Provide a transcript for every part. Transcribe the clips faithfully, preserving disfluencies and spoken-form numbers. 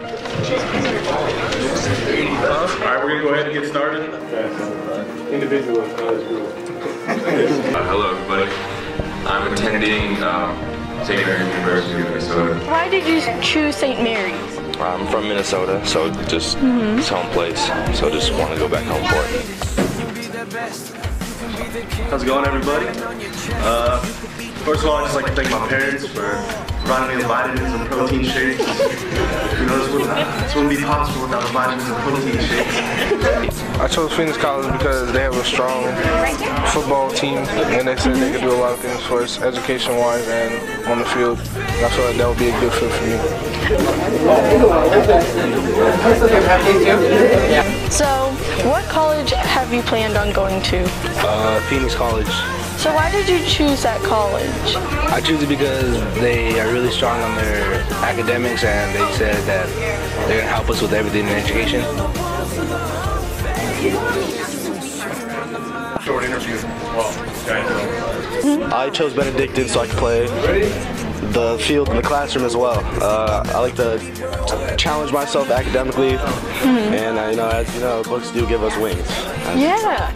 Alright, we're going to go ahead and get started. Individual and college group. Uh, hello everybody. I'm attending um, Saint Mary's University of Minnesota. Why did you choose Saint Mary's? I'm from Minnesota, so just mm-hmm. it's home place. So just want to go back home for it. How's it going, everybody? Uh, first of all, I'd just like to thank my parents for providing me the vitamins and protein shakes. You know, this wouldn't, this wouldn't be possible without the vitamins and protein shakes. I chose Phoenix College because they have a strong football team, and they said they could do a lot of things for us, education-wise and on the field. And I feel like that would be a good fit for me. So, what college have you planned on going to? Uh, Phoenix College. So why did you choose that college? I choose it because they are really strong on their academics, and they said that they're going to help us with everything in education. Short interview. Mm-hmm. I chose Benedictine so I could play the field in the classroom as well. Uh, I like to challenge myself academically, mm-hmm. and uh, you know, as you know, books do give us wings. Yeah.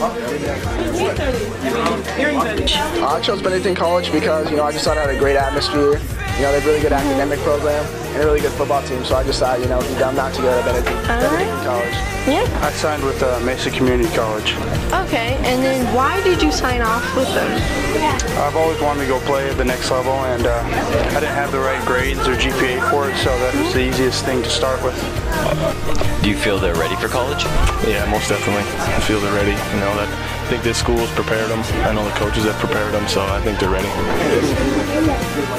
I chose Benedictine College because, you know, I just thought it had a great atmosphere. You know, they have a really good mm-hmm. academic program and a really good football team. So I just thought, you know, it'd be dumb not to go to Benedictine, uh, Benedictine College. Yeah. I signed with uh, Mesa Community College. Okay, and then why did you sign off with them? I've always wanted to go play at the next level, and uh, I didn't have the right grades or G P A for it, so that was the easiest thing to start with. Do you feel they're ready for college? Yeah, most definitely. I feel they're ready. You know, that I think this school's prepared them. I know the coaches have prepared them, so I think they're ready.